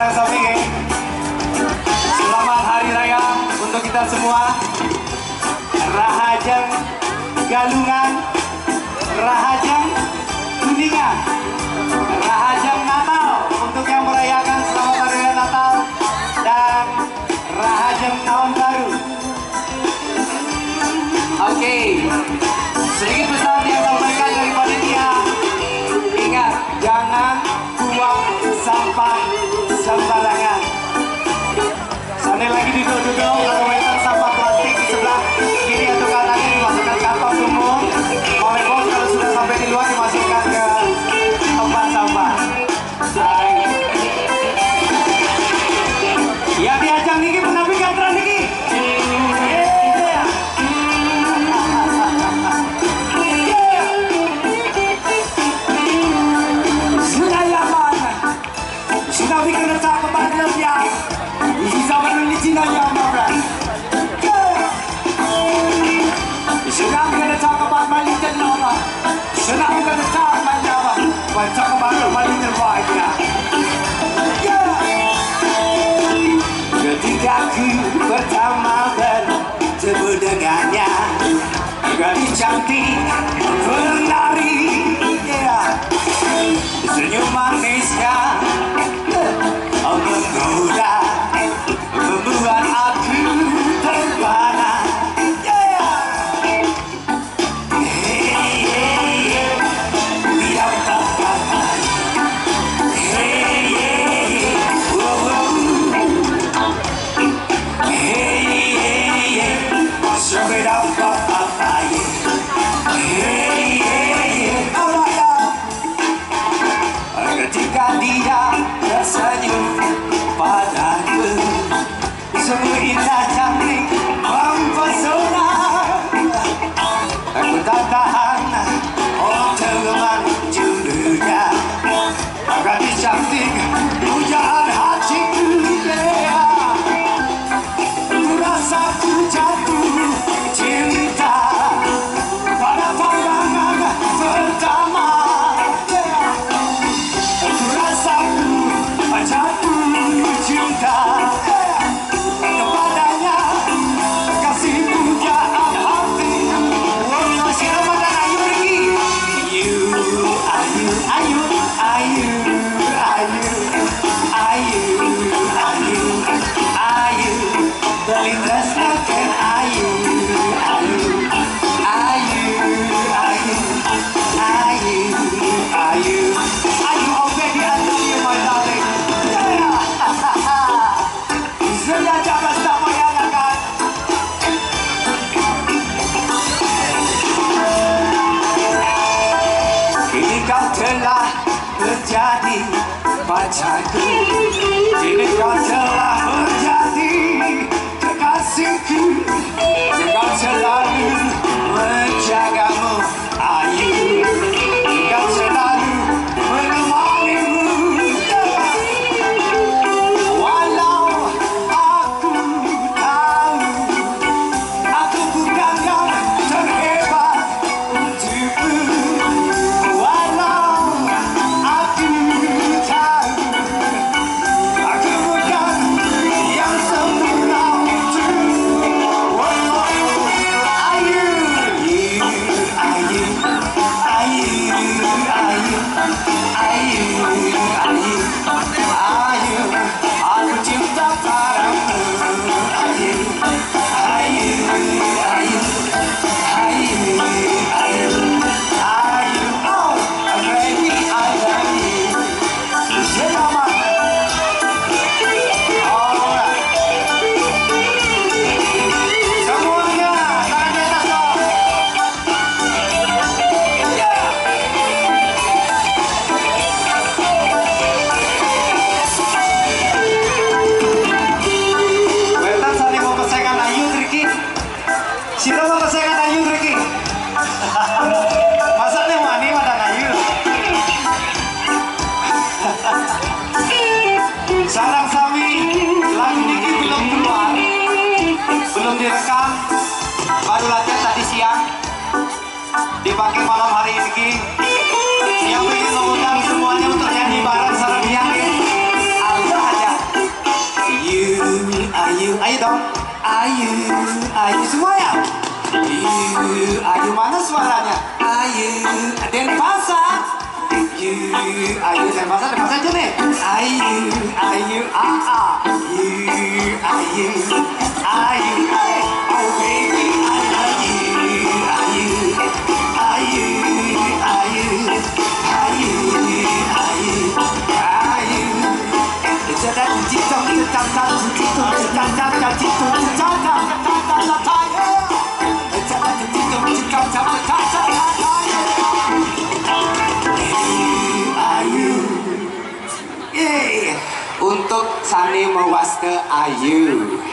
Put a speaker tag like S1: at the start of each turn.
S1: Selamat Hari Raya untuk kita semua. Rahajeng Galungan, Rahajeng Kuningan, Rahajeng Natal untuk yang merayakan selamat Hari Raya Natal dan Rahajeng Tahun Baru. Oke, sedikit pesan yang sampaikan dari panitia. Ingat, jangan buang sampah sembarangan. Sana lagi duduk-duduk, kalau wetan sampah plastik di sebelah kiri atau kanan dimasukkan kantong umum. Oleh bos kalau sudah sampai di luar dimasukkan ke tempat sampah. Ya diajak Niki penampilkan terang Niki. Sudah yaman, sudah bikin letak kepada dia. Zaman ini Cina yang marah. Sudah kena talk about my little lover. Sudah kena talk my lover. Well, talk about my little boy now. Ketika ku pertama bertemu dengannya, gadis cantik bernari, senyum manisnya menggoda, membuat aku terpana. Ketika dia tersenyum padaku, semua indah cantik mempesona. Aku tak tahan untuk menjulunya. Gadis cantik pujaan hatiku, ku rasa ku jatuh cinta pada pandangan pertama. Ku rasa ku jatuh cinta kepadanya, kasih pujaan hati. Siapa dan Ayu pergi? Ayu, Ayu, Ayu, Ayu, Ayu, Ayu, Ayu, terlintas akan Ayu, Ayu, Ayu, Ayu, Ayu, Ayu, Ayu, already I love you, my darling. Sudah jangan sama yang akan. Kini kau telah menjadi pacarku, kini kau telah menjadi kekasihku, kau selalu menjagamu, Ayu, kau selalu menemanimu. Walau aku tahu aku bukan yang terhebat untukmu, walau aku tahu aku bukan yang sempurna untukmu. Ayu, Ayu, Ayu, Ayu, Ayu, Ayu, Ayu, aku cinta padamu, Ayu, Ayu, Ayu, Ayu, Ayu, Ayu, oh, baby, I love you. Selamat. Alright. Semuanya, tangan di atas dong. Wetan saling mau pesengan Ayu, Riki. Sino mau pesengan Ayu, Riki? Masa nih wani madan Ayu? Sarang sami, lagu Niki belum keluar, belum direkam, baru latihan tadi siang, dipakai malam hari ini. Yang ingin mengundang semuanya untuk nyanyi bareng sarang yang Allah aja. nyanyi dong. Ayu, ayu semua ya. Ayu mana suaranya? Ayu, Denfest. Ayu Denfest aja nih. Ayu, ayu, oh baby, I love you. Untuk Sani Mewaste Ayu.